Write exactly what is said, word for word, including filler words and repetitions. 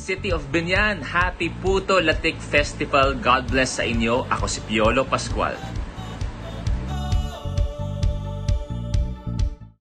City of Binyan. Happy Puto Latik Festival. God bless sa inyo. Ako si Piolo Pascual.